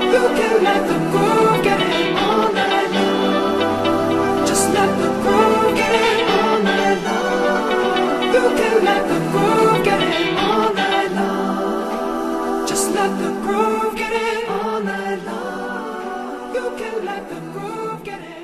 You can let the groove get it all night long. Just let the groove get it all night long. You can let the groove get it all night long. Just let the groove get it all night long. You can let the groove get it.